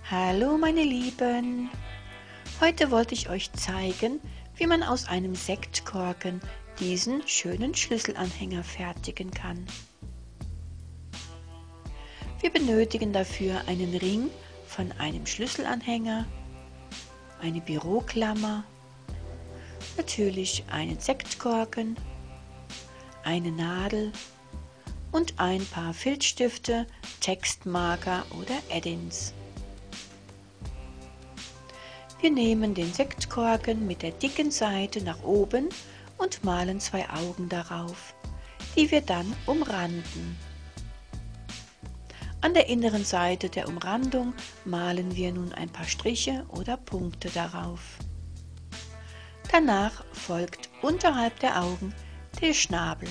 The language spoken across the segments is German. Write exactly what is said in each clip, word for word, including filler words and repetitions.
Hallo meine Lieben, heute wollte ich euch zeigen, wie man aus einem Sektkorken diesen schönen Schlüsselanhänger fertigen kann. Wir benötigen dafür einen Ring von einem Schlüsselanhänger, eine Büroklammer, natürlich einen Sektkorken, eine Nadel und ein paar Filzstifte, Textmarker oder Add-ins. Wir nehmen den Sektkorken mit der dicken Seite nach oben und malen zwei Augen darauf, die wir dann umranden. An der inneren Seite der Umrandung malen wir nun ein paar Striche oder Punkte darauf. Danach folgt unterhalb der Augen der Schnabel.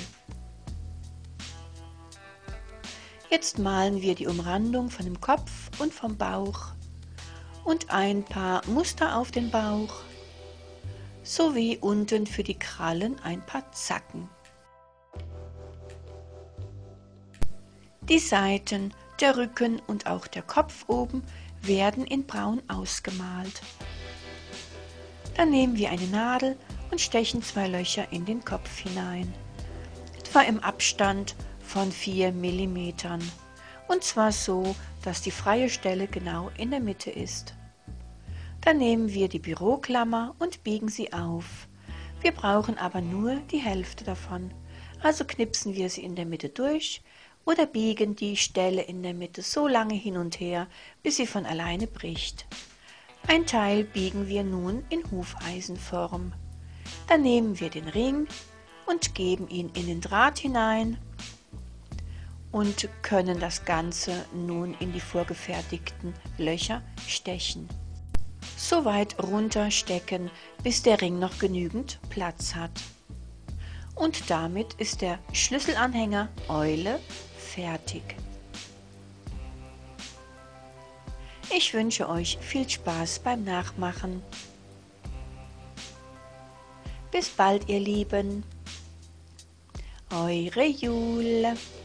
Jetzt malen wir die Umrandung von dem Kopf und vom Bauch und ein paar Muster auf den Bauch, sowie unten für die Krallen ein paar Zacken. Die Seiten, der Rücken und auch der Kopf oben werden in braun ausgemalt. Dann nehmen wir eine Nadel und stechen zwei Löcher in den Kopf hinein, etwa im Abstand von vier Millimetern, und zwar so, dass die freie Stelle genau in der Mitte ist. Dann nehmen wir die Büroklammer und biegen sie auf. Wir brauchen aber nur die Hälfte davon, also knipsen wir sie in der Mitte durch oder biegen die Stelle in der Mitte so lange hin und her, bis sie von alleine bricht. Ein Teil biegen wir nun in Hufeisenform. Dann nehmen wir den Ring und geben ihn in den Draht hinein und können das Ganze nun in die vorgefertigten Löcher stechen. So weit runter stecken, bis der Ring noch genügend Platz hat. Und damit ist der Schlüsselanhänger Eule fertig. Ich wünsche euch viel Spaß beim Nachmachen. Bis bald, ihr Lieben. Eure Jule.